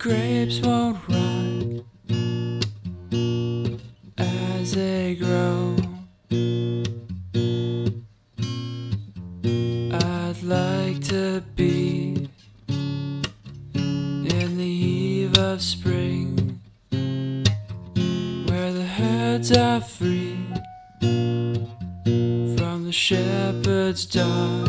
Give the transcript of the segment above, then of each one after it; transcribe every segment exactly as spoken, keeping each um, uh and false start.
grapes won't rot as they grow. I'd like to be in the eve of spring, where the herds are free from the shepherd's dog.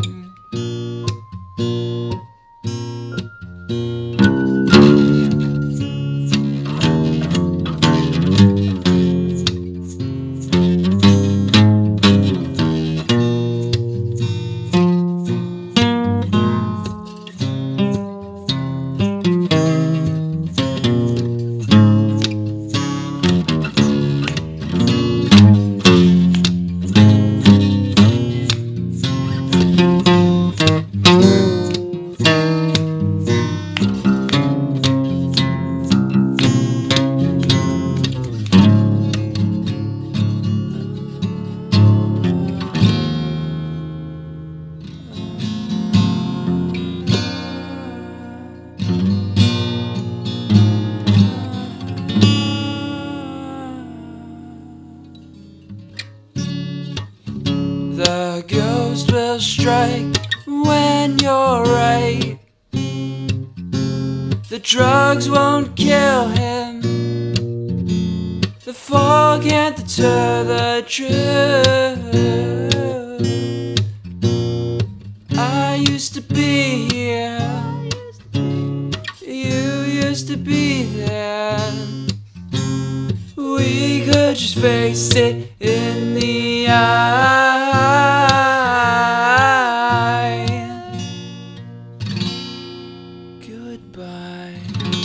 The ghost will strike when you're right. The drugs won't kill him. The fog can't deter the truth. I used to be here. You used to be there. We could just face it in the eye. Goodbye.